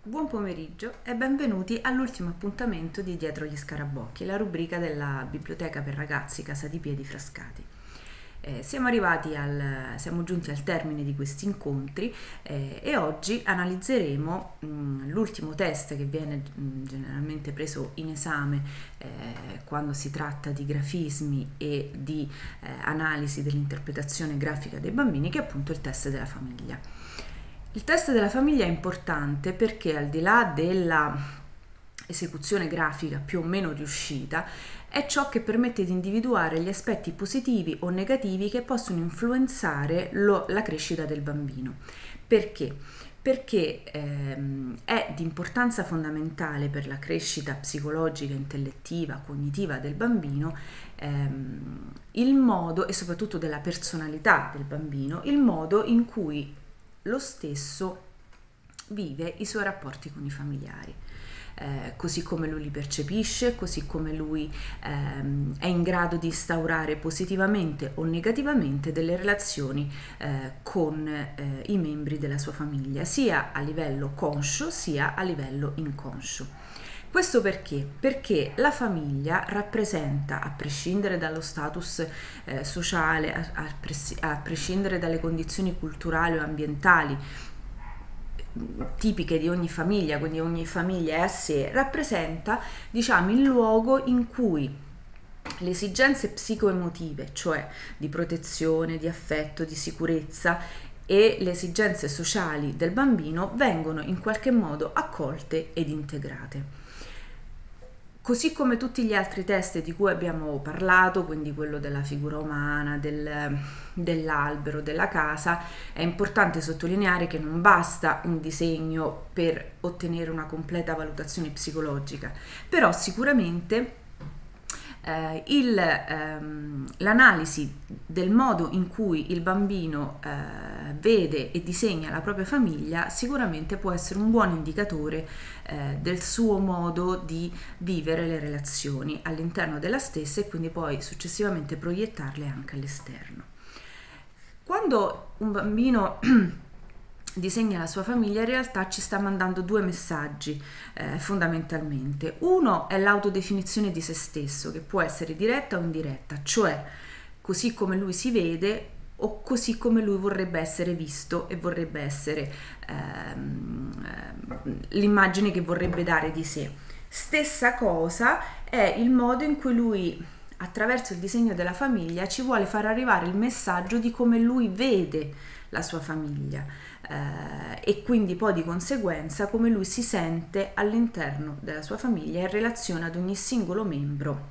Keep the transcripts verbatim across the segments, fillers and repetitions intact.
Buon pomeriggio e benvenuti all'ultimo appuntamento di Dietro gli Scarabocchi, la rubrica della Biblioteca per ragazzi Casa di Piedi Frascati. Eh, siamo arrivati al, siamo giunti al termine di questi incontri eh, e oggi analizzeremo mh, l'ultimo test che viene mh, generalmente preso in esame eh, quando si tratta di grafismi e di eh, analisi dell'interpretazione grafica dei bambini, che è appunto il test della famiglia. Il test della famiglia è importante perché, al di là della esecuzione grafica più o meno riuscita, è ciò che permette di individuare gli aspetti positivi o negativi che possono influenzare lo, la crescita del bambino. Perché? Perché ehm, è di importanza fondamentale per la crescita psicologica, intellettiva, cognitiva del bambino ehm, il modo, e soprattutto della personalità del bambino, il modo in cui lo stesso vive i suoi rapporti con i familiari. Eh, così come lui li percepisce, così come lui ehm, è in grado di instaurare positivamente o negativamente delle relazioni eh, con eh, i membri della sua famiglia, sia a livello conscio sia a livello inconscio. Questo perché? Perché la famiglia rappresenta, a prescindere dallo status eh, sociale, a, a, pres- a prescindere dalle condizioni culturali o ambientali tipiche di ogni famiglia, quindi ogni famiglia è a sé, rappresenta, diciamo, il luogo in cui le esigenze psicoemotive, cioè di protezione, di affetto, di sicurezza, e le esigenze sociali del bambino vengono in qualche modo accolte ed integrate. Così come tutti gli altri test di cui abbiamo parlato, quindi quello della figura umana, del, dell'albero, della casa, è importante sottolineare che non basta un disegno per ottenere una completa valutazione psicologica, però sicuramente eh, il, ehm, l'analisi del modo in cui il bambino eh, vede e disegna la propria famiglia sicuramente può essere un buon indicatore eh, del suo modo di vivere le relazioni all'interno della stessa e quindi poi successivamente proiettarle anche all'esterno. Quando un bambino disegna la sua famiglia, in realtà ci sta mandando due messaggi eh, fondamentalmente. Uno è l'autodefinizione di se stesso, che può essere diretta o indiretta, cioè così come lui si vede o così come lui vorrebbe essere visto e vorrebbe essere ehm, l'immagine che vorrebbe dare di sé. Stessa cosa è il modo in cui lui, attraverso il disegno della famiglia, ci vuole far arrivare il messaggio di come lui vede la sua famiglia eh, e quindi poi di conseguenza come lui si sente all'interno della sua famiglia in relazione ad ogni singolo membro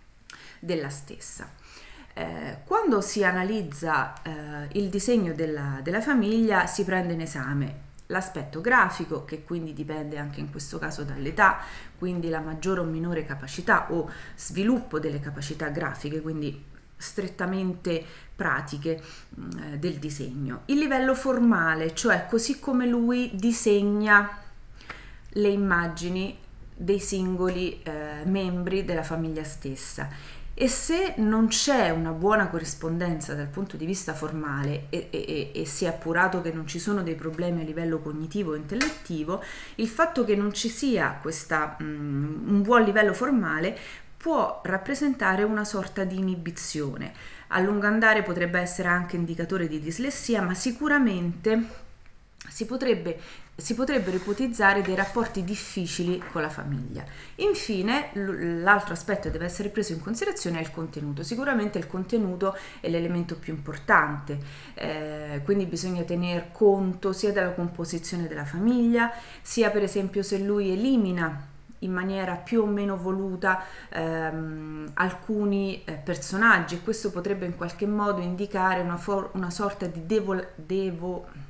della stessa. Eh, quando si analizza eh, il disegno della, della famiglia, si prende in esame l'aspetto grafico, che quindi dipende anche in questo caso dall'età, quindi la maggiore o minore capacità o sviluppo delle capacità grafiche, quindi strettamente pratiche eh, del disegno. Il livello formale, cioè così come lui disegna le immagini dei singoli eh, membri della famiglia stessa. E se non c'è una buona corrispondenza dal punto di vista formale e, e, e si è appurato che non ci sono dei problemi a livello cognitivo o intellettivo, il fatto che non ci sia questa, um, un buon livello formale può rappresentare una sorta di inibizione. A lungo andare potrebbe essere anche indicatore di dislessia, ma sicuramente si potrebbe si potrebbero ipotizzare dei rapporti difficili con la famiglia. Infine, l'altro aspetto che deve essere preso in considerazione è il contenuto. Sicuramente il contenuto è l'elemento più importante, eh, quindi bisogna tener conto sia della composizione della famiglia, sia per esempio se lui elimina in maniera più o meno voluta ehm, alcuni eh, personaggi, e questo potrebbe in qualche modo indicare una, for- una sorta di devo, devo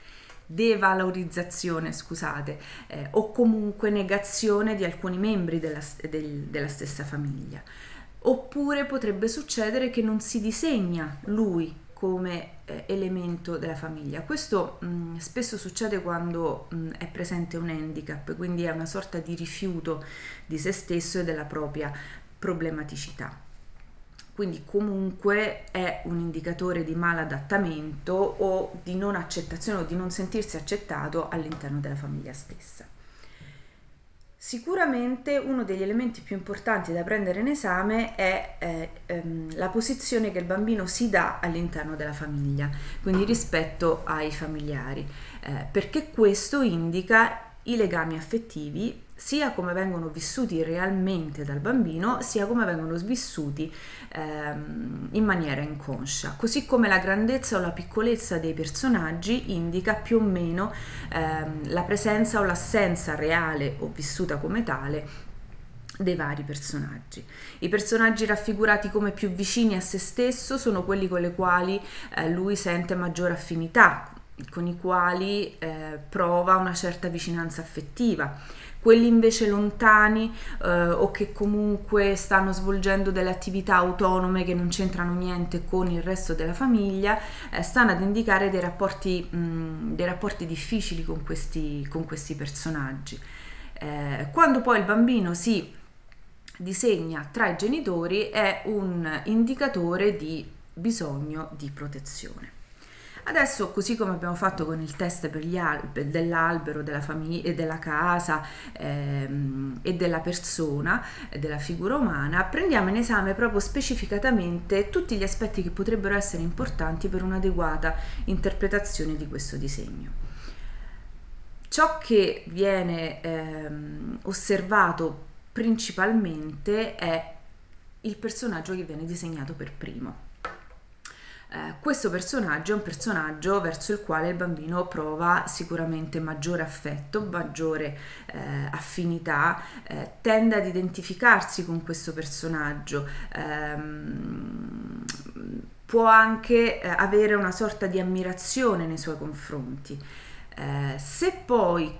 devalorizzazione, scusate, eh, o comunque negazione di alcuni membri della, del, della stessa famiglia. Oppure potrebbe succedere che non si disegna lui come eh, elemento della famiglia. Questo mh, spesso succede quando mh, è presente un handicap, quindi è una sorta di rifiuto di se stesso e della propria problematicità. Quindi comunque è un indicatore di maladattamento o di non accettazione o di non sentirsi accettato all'interno della famiglia stessa. Sicuramente uno degli elementi più importanti da prendere in esame è eh, ehm, la posizione che il bambino si dà all'interno della famiglia, quindi rispetto ai familiari, eh, perché questo indica i legami affettivi, sia come vengono vissuti realmente dal bambino, sia come vengono vissuti ehm, in maniera inconscia. Così come la grandezza o la piccolezza dei personaggi indica più o meno ehm, la presenza o l'assenza reale o vissuta come tale dei vari personaggi. I personaggi raffigurati come più vicini a se stesso sono quelli con i quali eh, lui sente maggiore affinità, con i quali eh, prova una certa vicinanza affettiva. Quelli invece lontani eh, o che comunque stanno svolgendo delle attività autonome che non c'entrano niente con il resto della famiglia, eh, stanno ad indicare dei rapporti, mh, dei rapporti difficili con questi, con questi personaggi. Eh, quando poi il bambino si disegna tra i genitori è un indicatore di bisogno di protezione. Adesso, così come abbiamo fatto con il test per gli al- dell'albero, della famiglia, della casa ehm, e della persona, della figura umana, prendiamo in esame proprio specificatamente tutti gli aspetti che potrebbero essere importanti per un'adeguata interpretazione di questo disegno. Ciò che viene ehm, osservato principalmente è il personaggio che viene disegnato per primo. Eh, questo personaggio è un personaggio verso il quale il bambino prova sicuramente maggiore affetto, maggiore eh, affinità, eh, tende ad identificarsi con questo personaggio, ehm, può anche eh, avere una sorta di ammirazione nei suoi confronti. Eh, se poi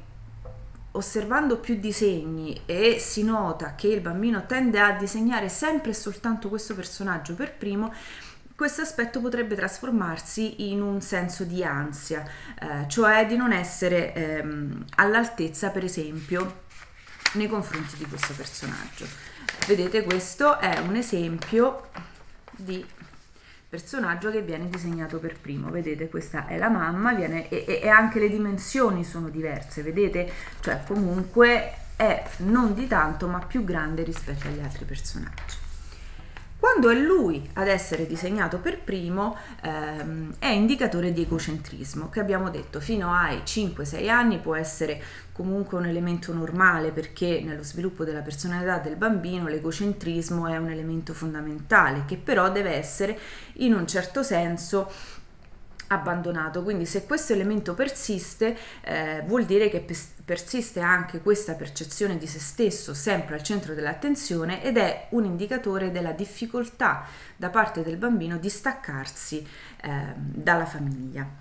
osservando più disegni e si nota che il bambino tende a disegnare sempre e soltanto questo personaggio per primo, questo aspetto potrebbe trasformarsi in un senso di ansia, eh, cioè di non essere ehm, all'altezza, per esempio, nei confronti di questo personaggio. Vedete, questo è un esempio di personaggio che viene disegnato per primo. Vedete, questa è la mamma, viene, e, e anche le dimensioni sono diverse, vedete? Cioè comunque è non di tanto ma più grande rispetto agli altri personaggi. Quando è lui ad essere disegnato per primo ehm, è indicatore di egocentrismo, che abbiamo detto fino ai cinque sei anni può essere comunque un elemento normale, perché nello sviluppo della personalità del bambino l'egocentrismo è un elemento fondamentale che però deve essere in un certo senso abbandonato. Quindi se questo elemento persiste eh, vuol dire che persiste anche questa percezione di se stesso sempre al centro dell'attenzione, ed è un indicatore della difficoltà da parte del bambino di staccarsi eh, dalla famiglia.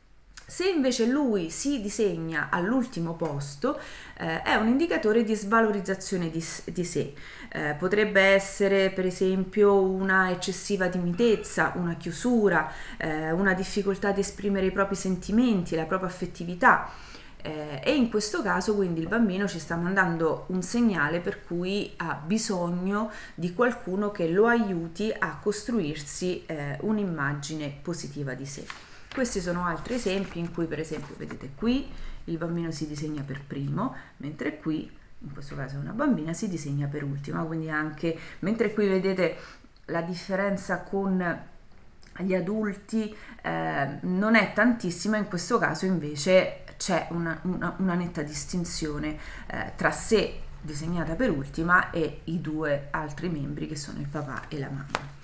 Se invece lui si disegna all'ultimo posto, eh, è un indicatore di svalorizzazione di, di sé. Eh, potrebbe essere per esempio una eccessiva timidezza, una chiusura, eh, una difficoltà di esprimere i propri sentimenti, la propria affettività. Eh, e in questo caso quindi il bambino ci sta mandando un segnale per cui ha bisogno di qualcuno che lo aiuti a costruirsi eh, un'immagine positiva di sé. Questi sono altri esempi in cui, per esempio, vedete qui il bambino si disegna per primo, mentre qui, in questo caso è una bambina, si disegna per ultima. Quindi anche, mentre qui vedete la differenza con gli adulti eh, non è tantissima, in questo caso invece c'è una, una, una netta distinzione eh, tra sé disegnata per ultima e i due altri membri che sono il papà e la mamma.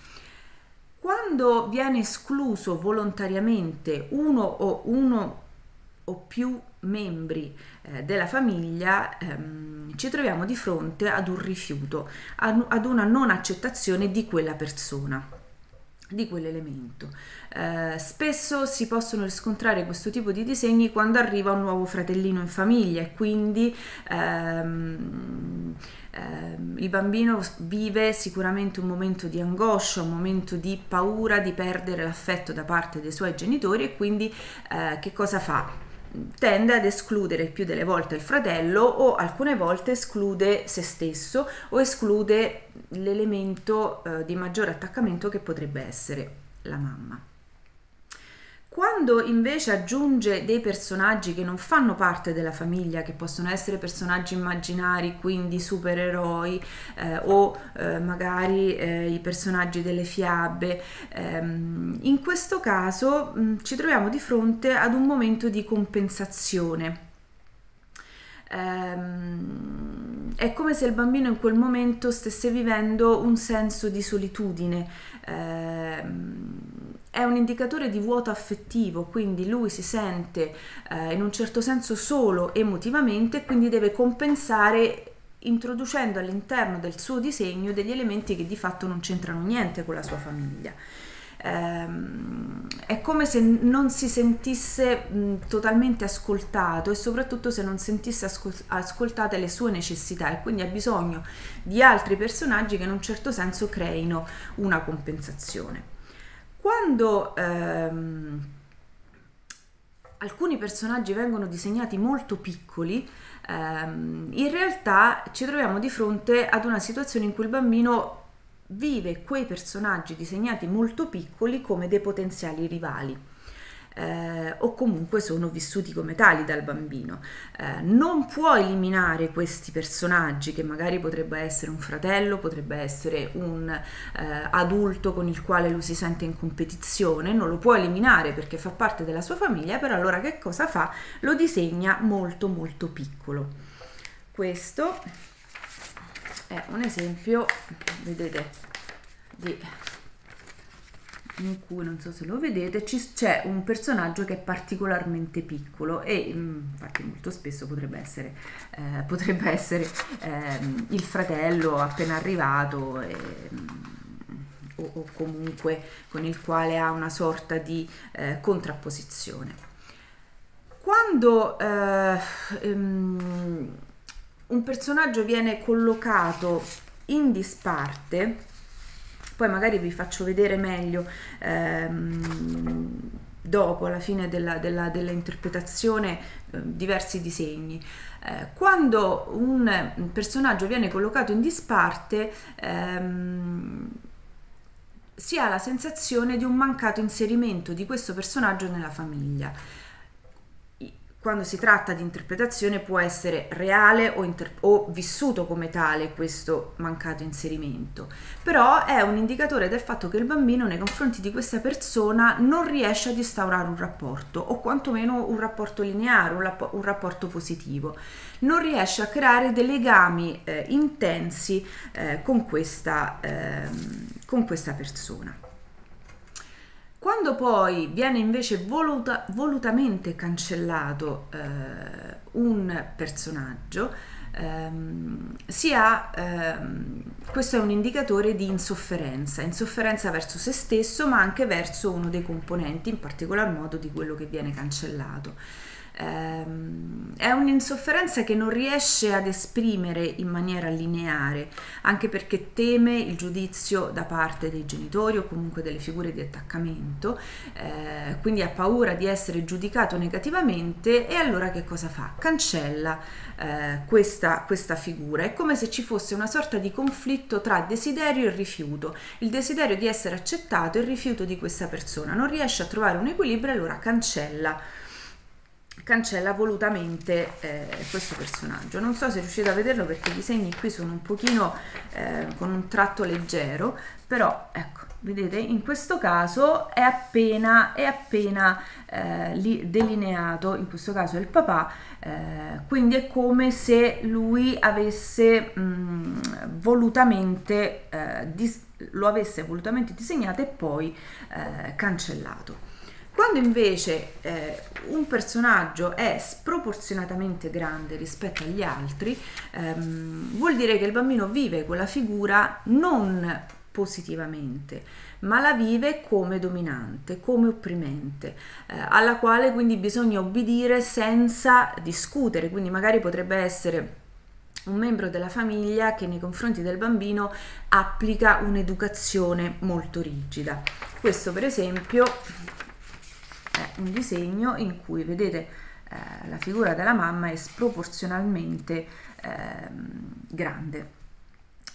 Quando viene escluso volontariamente uno o uno o più membri eh, della famiglia, ehm, ci troviamo di fronte ad un rifiuto, ad una non accettazione di quella persona, di quell'elemento. Eh, spesso si possono riscontrare questo tipo di disegni quando arriva un nuovo fratellino in famiglia e quindi ehm, ehm, il bambino vive sicuramente un momento di angoscia, un momento di paura di perdere l'affetto da parte dei suoi genitori, e quindi eh, che cosa fa? Tende ad escludere il più delle volte il fratello, o alcune volte esclude se stesso o esclude l'elemento eh, di maggiore attaccamento che potrebbe essere la mamma. Quando Quando invece aggiunge dei personaggi che non fanno parte della famiglia, che possono essere personaggi immaginari, quindi supereroi, eh, o eh, magari eh, i personaggi delle fiabe, ehm, in questo caso mh, ci troviamo di fronte ad un momento di compensazione. Ehm, è come se il bambino in quel momento stesse vivendo un senso di solitudine. Ehm, è un indicatore di vuoto affettivo, quindi lui si sente eh, in un certo senso solo emotivamente, quindi deve compensare introducendo all'interno del suo disegno degli elementi che di fatto non c'entrano niente con la sua famiglia. Ehm, è come se non si sentisse mh, totalmente ascoltato, e soprattutto se non sentisse ascol- ascoltate le sue necessità, e quindi ha bisogno di altri personaggi che in un certo senso creino una compensazione. Quando ehm, alcuni personaggi vengono disegnati molto piccoli, ehm, in realtà ci troviamo di fronte ad una situazione in cui il bambino vive quei personaggi disegnati molto piccoli come dei potenziali rivali. Eh, o comunque sono vissuti come tali dal bambino. Eh, non può eliminare questi personaggi, che magari potrebbe essere un fratello, potrebbe essere un eh, adulto con il quale lui si sente in competizione, non lo può eliminare perché fa parte della sua famiglia, però allora che cosa fa? Lo disegna molto molto piccolo. Questo è un esempio, vedete, di in cui, non so se lo vedete, c'è un personaggio che è particolarmente piccolo, e infatti molto spesso potrebbe essere, eh, potrebbe essere eh, il fratello appena arrivato, e, o, o comunque con il quale ha una sorta di eh, contrapposizione. Quando eh, um, un personaggio viene collocato in disparte, poi magari vi faccio vedere meglio ehm, dopo, alla fine della, della, della interpretazione, eh, diversi disegni. Eh, quando un personaggio viene collocato in disparte, ehm, si ha la sensazione di un mancato inserimento di questo personaggio nella famiglia. Quando si tratta di interpretazione può essere reale o, inter- o vissuto come tale questo mancato inserimento, però è un indicatore del fatto che il bambino nei confronti di questa persona non riesce ad instaurare un rapporto, o quantomeno un rapporto lineare, un, rap- un rapporto positivo, non riesce a creare dei legami eh, intensi eh, con, questa, eh, con questa persona. Quando poi viene invece voluta, volutamente cancellato eh, un personaggio, ehm, si ha, ehm, questo è un indicatore di insofferenza, insofferenza verso se stesso, ma anche verso uno dei componenti, in particolar modo di quello che viene cancellato. Ehm, è un'insofferenza che non riesce ad esprimere in maniera lineare, anche perché teme il giudizio da parte dei genitori o comunque delle figure di attaccamento, eh, quindi ha paura di essere giudicato negativamente, e allora che cosa fa? Cancella eh, questa, questa figura. È come se ci fosse una sorta di conflitto tra desiderio e rifiuto, il desiderio di essere accettato e il rifiuto di questa persona. Non riesce a trovare un equilibrio, e allora cancella cancella volutamente eh, questo personaggio. Non so se riuscite a vederlo perché i disegni qui sono un pochino eh, con un tratto leggero, però ecco, vedete, in questo caso è appena, è appena eh, li, delineato, in questo caso è il papà, eh, quindi è come se lui avesse mh, volutamente eh, dis- lo avesse volutamente disegnato e poi eh, cancellato. Quando invece eh, un personaggio è sproporzionatamente grande rispetto agli altri, ehm, vuol dire che il bambino vive quella figura non positivamente, ma la vive come dominante, come opprimente, eh, alla quale quindi bisogna obbedire senza discutere. Quindi magari potrebbe essere un membro della famiglia che nei confronti del bambino applica un'educazione molto rigida. Questo per esempio è un disegno in cui vedete eh, la figura della mamma è sproporzionalmente eh, grande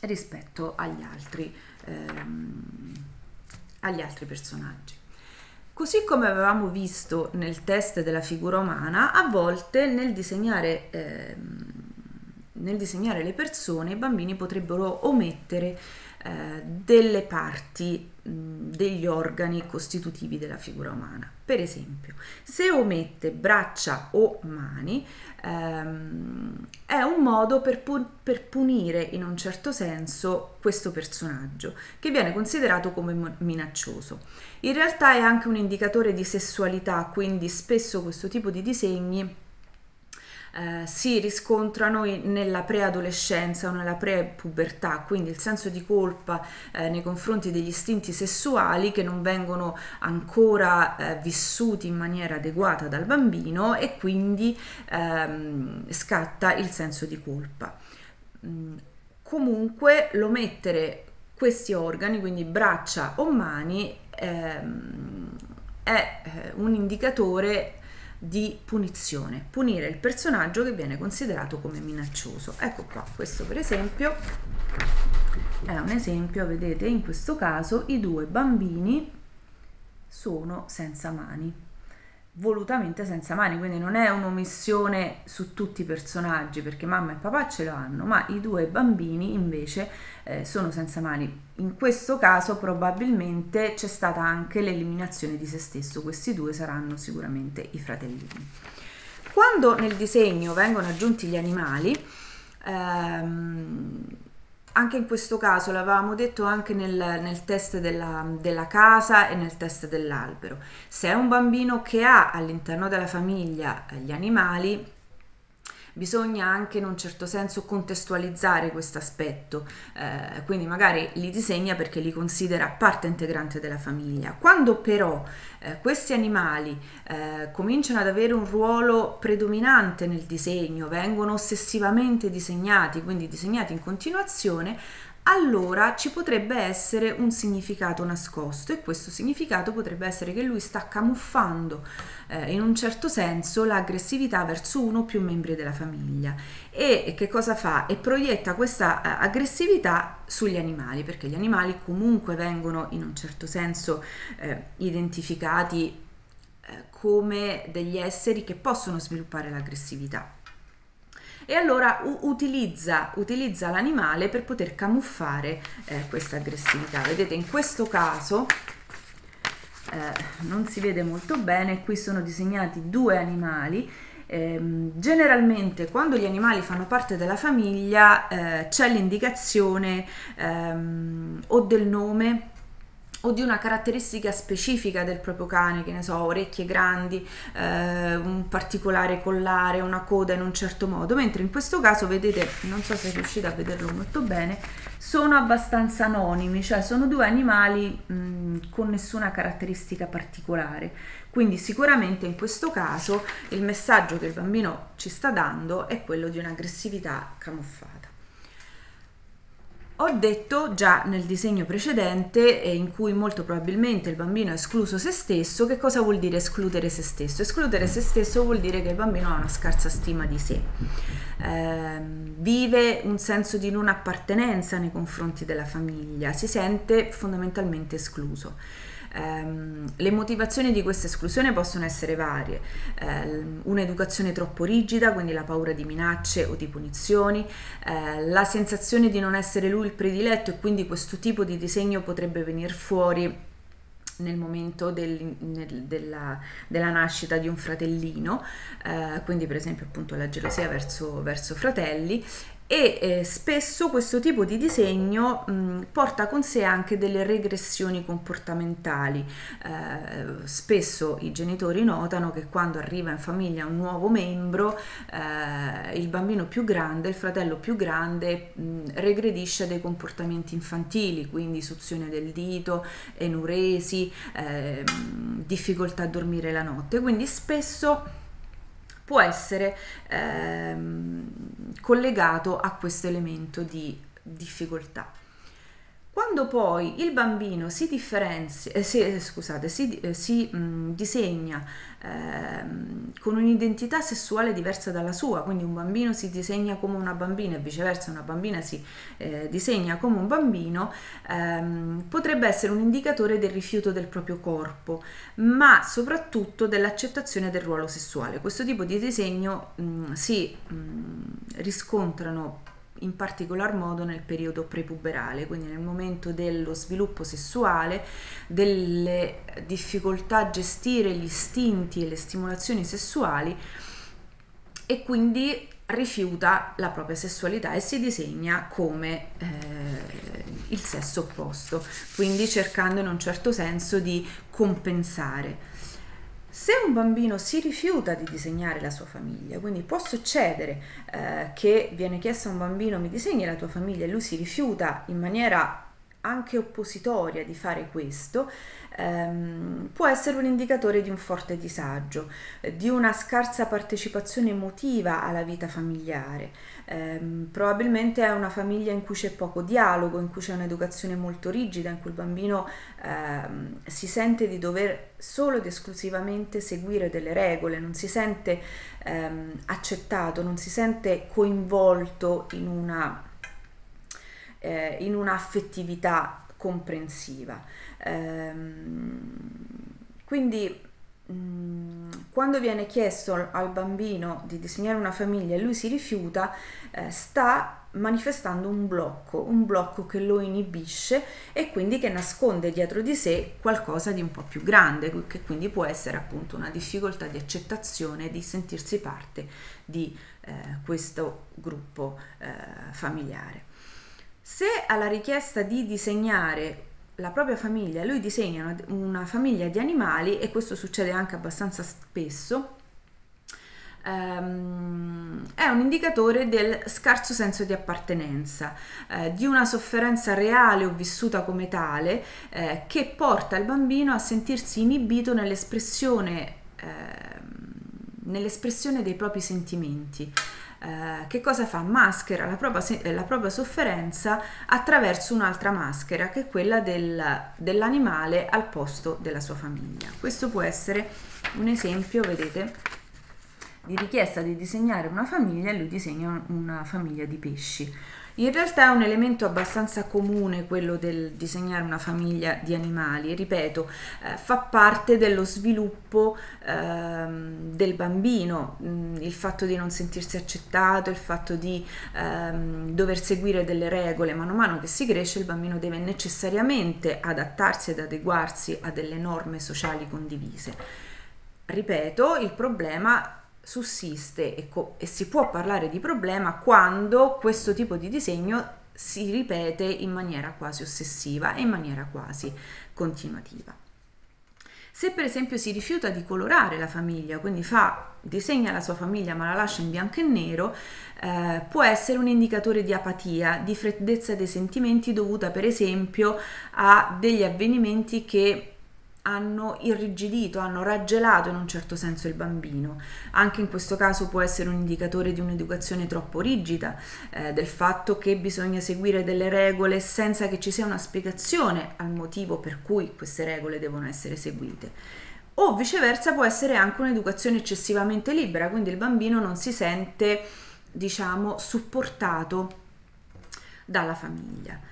rispetto agli altri, ehm, agli altri personaggi. Così come avevamo visto nel test della figura umana, a volte nel disegnare, eh, nel disegnare le persone i bambini potrebbero omettere eh, delle parti mh, degli organi costitutivi della figura umana. Per esempio, se omette braccia o mani, ehm, è un modo per, pu- per punire in un certo senso questo personaggio, che viene considerato come mo- minaccioso. In realtà è anche un indicatore di sessualità, quindi spesso questo tipo di disegni eh, si riscontrano in- nella preadolescenza o nella prepubertà, quindi il senso di colpa eh, nei confronti degli istinti sessuali che non vengono ancora eh, vissuti in maniera adeguata dal bambino, e quindi ehm, scatta il senso di colpa. Mm, Comunque l'omettere questi organi, quindi braccia o mani, ehm, è eh, un indicatore di punizione, punire il personaggio che viene considerato come minaccioso. Ecco qua, questo per esempio è un esempio, vedete, in questo caso i due bambini sono senza mani, volutamente senza mani, quindi non è un'omissione su tutti i personaggi perché mamma e papà ce l'hanno, ma i due bambini invece eh, sono senza mani. In questo caso probabilmente c'è stata anche l'eliminazione di se stesso, questi due saranno sicuramente i fratellini. Quando nel disegno vengono aggiunti gli animali, ehm, anche in questo caso l'avevamo detto anche nel, nel test della, della casa e nel test dell'albero, se è un bambino che ha all'interno della famiglia gli animali, bisogna anche in un certo senso contestualizzare questo aspetto, eh, quindi magari li disegna perché li considera parte integrante della famiglia. Quando però eh, questi animali eh, cominciano ad avere un ruolo predominante nel disegno, vengono ossessivamente disegnati, quindi disegnati in continuazione, allora ci potrebbe essere un significato nascosto, e questo significato potrebbe essere che lui sta camuffando eh, in un certo senso l'aggressività verso uno o più membri della famiglia. E che cosa fa? E proietta questa eh, aggressività sugli animali, perché gli animali comunque vengono in un certo senso eh, identificati eh, come degli esseri che possono sviluppare l'aggressività. E allora u- utilizza, utilizza l'animale per poter camuffare eh, questa aggressività. Vedete, in questo caso eh, non si vede molto bene, qui sono disegnati due animali. Ehm, generalmente quando gli animali fanno parte della famiglia eh, c'è l'indicazione ehm, o del nome o di una caratteristica specifica del proprio cane, che ne so, orecchie grandi, eh, un particolare collare, una coda in un certo modo, mentre in questo caso, vedete, non so se riuscite a vederlo molto bene, sono abbastanza anonimi, cioè sono due animali mh, con nessuna caratteristica particolare. Quindi sicuramente in questo caso il messaggio che il bambino ci sta dando è quello di un'aggressività camuffata. Ho detto già nel disegno precedente, eh, in cui molto probabilmente il bambino ha escluso se stesso, che cosa vuol dire escludere se stesso? Escludere se stesso vuol dire che il bambino ha una scarsa stima di sé, eh, vive un senso di non appartenenza nei confronti della famiglia, si sente fondamentalmente escluso. Um, le motivazioni di questa esclusione possono essere varie, uh, un'educazione troppo rigida, quindi la paura di minacce o di punizioni, uh, la sensazione di non essere lui il prediletto, e quindi questo tipo di disegno potrebbe venire fuori nel momento del, nel, della, della nascita di un fratellino, uh, quindi per esempio appunto la gelosia verso, verso fratelli. E eh, spesso questo tipo di disegno mh, porta con sé anche delle regressioni comportamentali. Eh, spesso i genitori notano che quando arriva in famiglia un nuovo membro, eh, il bambino più grande, il fratello più grande, mh, regredisce dei comportamenti infantili, quindi suzione del dito, enuresi, eh, difficoltà a dormire la notte. Quindi spesso può essere ehm, collegato a questo elemento di difficoltà. Quando poi il bambino si differenzia, eh, si, scusate, si, eh, si mh, disegna ehm, con un'identità sessuale diversa dalla sua, quindi un bambino si disegna come una bambina e viceversa una bambina si eh, disegna come un bambino, ehm, potrebbe essere un indicatore del rifiuto del proprio corpo, ma soprattutto dell'accettazione del ruolo sessuale. Questo tipo di disegno mh, si mh, riscontrano in particolar modo nel periodo prepuberale, quindi nel momento dello sviluppo sessuale, delle difficoltà a gestire gli istinti e le stimolazioni sessuali, e quindi rifiuta la propria sessualità e si disegna come eh, il sesso opposto, quindi cercando in un certo senso di compensare. Se un bambino si rifiuta di disegnare la sua famiglia, quindi può succedere eh, che viene chiesto a un bambino mi disegni la tua famiglia e lui si rifiuta in maniera anche oppositoria di fare questo, ehm, può essere un indicatore di un forte disagio, eh, di una scarsa partecipazione emotiva alla vita familiare. Ehm, probabilmente è una famiglia in cui c'è poco dialogo, in cui c'è un'educazione molto rigida, in cui il bambino ehm, si sente di dover solo ed esclusivamente seguire delle regole, non si sente ehm, accettato, non si sente coinvolto in una eh, in un'affettività comprensiva. Ehm, quindi mh, quando viene chiesto al bambino di disegnare una famiglia e lui si rifiuta, eh, sta manifestando un blocco, un blocco che lo inibisce e quindi che nasconde dietro di sé qualcosa di un po' più grande, che quindi può essere appunto una difficoltà di accettazione, di sentirsi parte di eh, questo gruppo eh, familiare. Se alla richiesta di disegnare la propria famiglia lui disegna una, una famiglia di animali, e questo succede anche abbastanza spesso, ehm, è un indicatore del scarso senso di appartenenza, eh, di una sofferenza reale o vissuta come tale, eh, che porta il bambino a sentirsi inibito nell'espressione, eh, nell'espressione dei propri sentimenti. Uh, che cosa fa? Maschera la propria, la propria sofferenza attraverso un'altra maschera, che è quella del, dell'animale al posto della sua famiglia. Questo può essere un esempio, vedete, di richiesta di disegnare una famiglia, e lui disegna una famiglia di pesci. In realtà è un elemento abbastanza comune quello del disegnare una famiglia di animali, ripeto, eh, fa parte dello sviluppo ehm, del bambino, mh, il fatto di non sentirsi accettato, il fatto di ehm, dover seguire delle regole. Mano a mano che si cresce il bambino deve necessariamente adattarsi ed adeguarsi a delle norme sociali condivise. Ripeto, il problema sussiste e, co- e si può parlare di problema quando questo tipo di disegno si ripete in maniera quasi ossessiva e in maniera quasi continuativa. Se per esempio si rifiuta di colorare la famiglia, quindi fa, disegna la sua famiglia ma la lascia in bianco e nero, eh, può essere un indicatore di apatia, di freddezza dei sentimenti dovuta per esempio a degli avvenimenti che hanno irrigidito, hanno raggelato in un certo senso il bambino. Anche in questo caso può essere un indicatore di un'educazione troppo rigida, eh, del fatto che bisogna seguire delle regole senza che ci sia una spiegazione al motivo per cui queste regole devono essere seguite. O viceversa può essere anche un'educazione eccessivamente libera, quindi il bambino non si sente, diciamo, supportato dalla famiglia.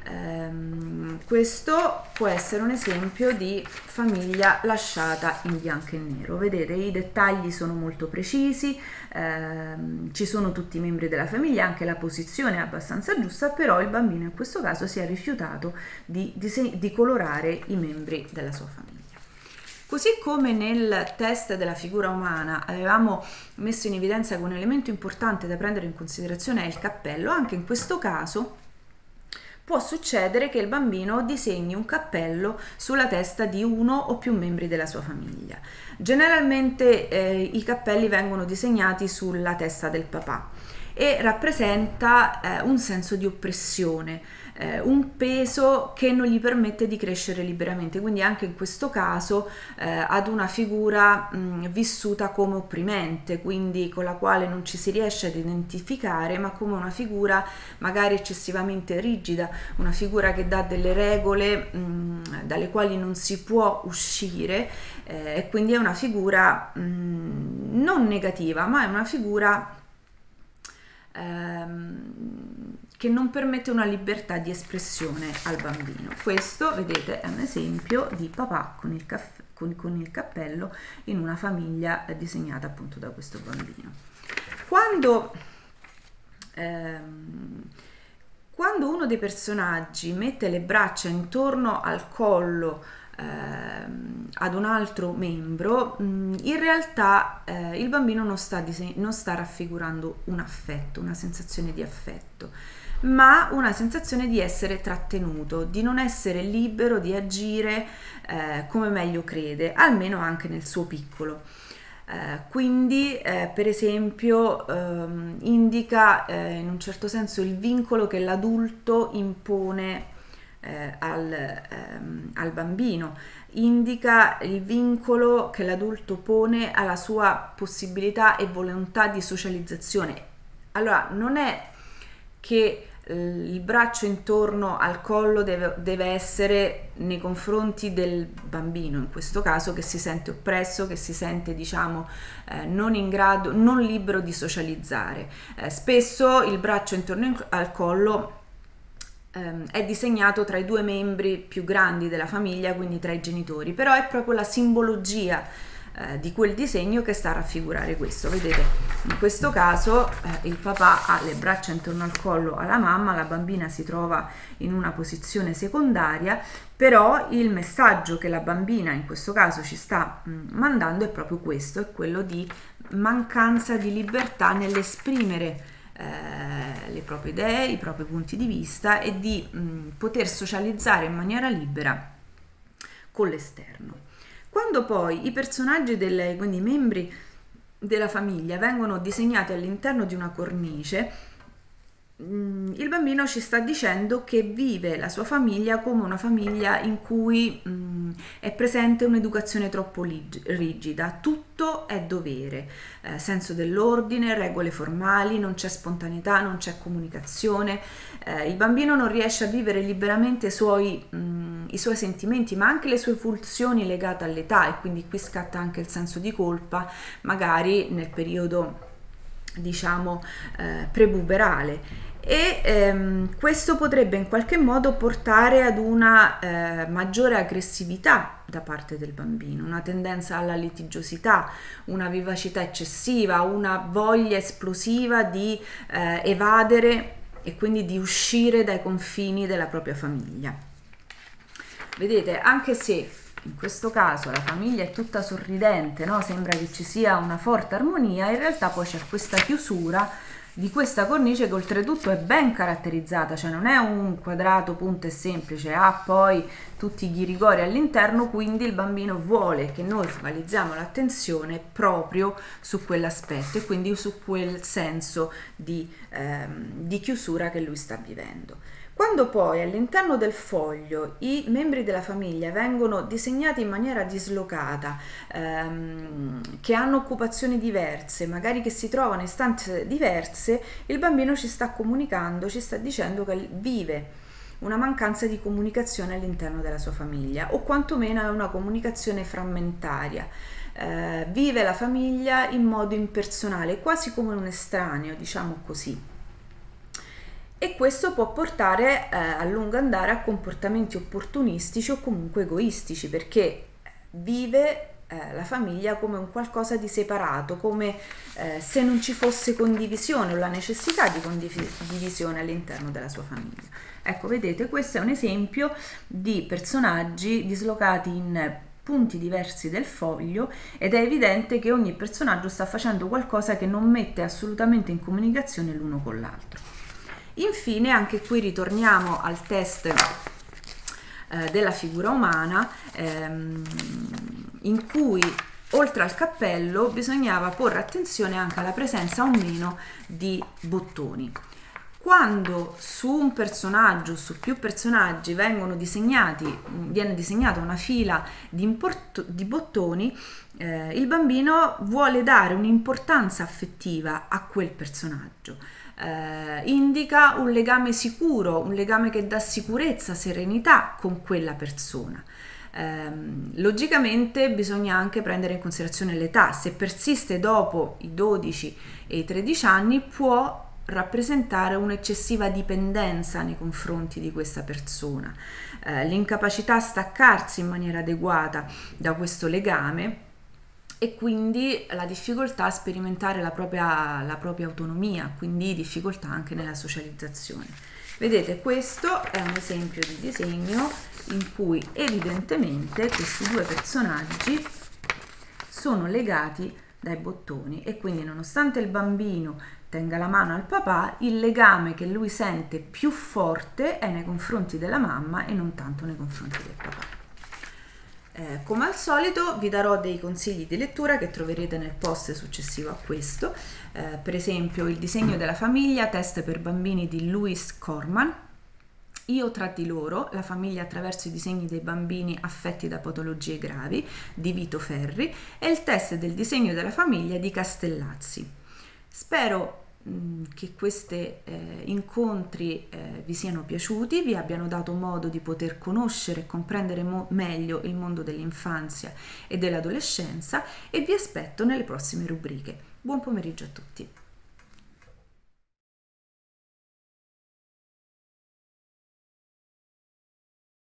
Um, questo può essere un esempio di famiglia lasciata in bianco e nero. Vedete, i dettagli sono molto precisi, ehm, ci sono tutti i membri della famiglia, anche la posizione è abbastanza giusta, però il bambino in questo caso si è rifiutato di, di, di colorare i membri della sua famiglia. Così come nel test della figura umana avevamo messo in evidenza che un elemento importante da prendere in considerazione è il cappello, anche in questo caso può succedere che il bambino disegni un cappello sulla testa di uno o più membri della sua famiglia. Generalmente eh, i cappelli vengono disegnati sulla testa del papà e rappresenta eh, un senso di oppressione, eh, un peso che non gli permette di crescere liberamente, quindi anche in questo caso eh, ad una figura mh, vissuta come opprimente, quindi con la quale non ci si riesce ad identificare, ma come una figura magari eccessivamente rigida, una figura che dà delle regole mh, dalle quali non si può uscire, eh, e quindi è una figura mh, non negativa, ma è una figura ehm, che non permette una libertà di espressione al bambino. Questo, vedete, è un esempio di papà con il, caff- con, con il cappello in una famiglia eh, disegnata appunto da questo bambino. Quando ehm, quando uno dei personaggi mette le braccia intorno al collo ehm, ad un altro membro, mh, in realtà eh, il bambino non sta, non sta raffigurando un affetto, una sensazione di affetto, ma una sensazione di essere trattenuto, di non essere libero di agire eh, come meglio crede, almeno anche nel suo piccolo. Eh, quindi eh, per esempio ehm, indica eh, in un certo senso il vincolo che l'adulto impone eh, al, ehm, al bambino, indica il vincolo che l'adulto pone alla sua possibilità e volontà di socializzazione. Allora non è che il braccio intorno al collo deve, deve essere nei confronti del bambino, in questo caso, che si sente oppresso, che si sente diciamo eh, non in grado, non libero di socializzare. Eh, spesso il braccio intorno in, al collo ehm, è disegnato tra i due membri più grandi della famiglia, quindi tra i genitori, però è proprio la simbologia eh, di quel disegno che sta a raffigurare questo. Vedete, in questo caso eh, il papà ha le braccia intorno al collo alla mamma, la bambina si trova in una posizione secondaria, però il messaggio che la bambina in questo caso ci sta mh, mandando è proprio questo, è quello di mancanza di libertà nell'esprimere eh, le proprie idee, i propri punti di vista e di mh, poter socializzare in maniera libera con l'esterno. Quando poi i personaggi, delle, quindi i membri della famiglia, vengono disegnati all'interno di una cornice, il bambino ci sta dicendo che vive la sua famiglia come una famiglia in cui mh, è presente un'educazione troppo rigida, tutto è dovere, eh, senso dell'ordine, regole formali, non c'è spontaneità, non c'è comunicazione, eh, il bambino non riesce a vivere liberamente i suoi, mh, i suoi sentimenti, ma anche le sue pulsioni legate all'età, e quindi qui scatta anche il senso di colpa, magari nel periodo diciamo eh, prepuberale, e ehm, questo potrebbe in qualche modo portare ad una eh, maggiore aggressività da parte del bambino, una tendenza alla litigiosità, una vivacità eccessiva, una voglia esplosiva di eh, evadere e quindi di uscire dai confini della propria famiglia. Vedete, anche se in questo caso la famiglia è tutta sorridente, no? Sembra che ci sia una forte armonia, in realtà poi c'è questa chiusura di questa cornice che oltretutto è ben caratterizzata, cioè non è un quadrato punto e semplice, ha poi tutti i ghirigori all'interno, quindi il bambino vuole che noi focalizziamo l'attenzione proprio su quell'aspetto e quindi su quel senso di, ehm, di chiusura che lui sta vivendo. Quando poi all'interno del foglio i membri della famiglia vengono disegnati in maniera dislocata, ehm, che hanno occupazioni diverse, magari che si trovano in stanze diverse, il bambino ci sta comunicando, ci sta dicendo che vive una mancanza di comunicazione all'interno della sua famiglia, o quantomeno è una comunicazione frammentaria. Eh, vive la famiglia in modo impersonale, quasi come un estraneo, diciamo così. E questo può portare eh, a lungo andare a comportamenti opportunistici o comunque egoistici, perché vive eh, la famiglia come un qualcosa di separato, come eh, se non ci fosse condivisione o la necessità di condivisione all'interno della sua famiglia. Ecco, vedete, questo è un esempio di personaggi dislocati in punti diversi del foglio, ed è evidente che ogni personaggio sta facendo qualcosa che non mette assolutamente in comunicazione l'uno con l'altro. Infine, anche qui ritorniamo al test eh, della figura umana, ehm, in cui oltre al cappello bisognava porre attenzione anche alla presenza o meno di bottoni. Quando su un personaggio, su più personaggi vengono disegnati, viene disegnata una fila di, import- di bottoni, eh, il bambino vuole dare un'importanza affettiva a quel personaggio. Eh, indica un legame sicuro, un legame che dà sicurezza, serenità con quella persona. Eh, logicamente bisogna anche prendere in considerazione l'età. Se persiste dopo i dodici e i tredici anni, può rappresentare un'eccessiva dipendenza nei confronti di questa persona, eh, l'incapacità a staccarsi in maniera adeguata da questo legame e quindi la difficoltà a sperimentare la propria, la propria autonomia, quindi difficoltà anche nella socializzazione. Vedete, questo è un esempio di disegno in cui evidentemente questi due personaggi sono legati dai bottoni e quindi, nonostante il bambino tenga la mano al papà, il legame che lui sente più forte è nei confronti della mamma e non tanto nei confronti del papà. Eh, come al solito vi darò dei consigli di lettura che troverete nel post successivo a questo, eh, per esempio Il disegno della famiglia, test per bambini di Louise Corman, Io tra di loro, la famiglia attraverso i disegni dei bambini affetti da patologie gravi di Vito Ferri e il test del disegno della famiglia di Castellazzi. Spero che questi eh, incontri eh, vi siano piaciuti, vi abbiano dato modo di poter conoscere e comprendere mo- meglio il mondo dell'infanzia e dell'adolescenza e vi aspetto nelle prossime rubriche. Buon pomeriggio a tutti!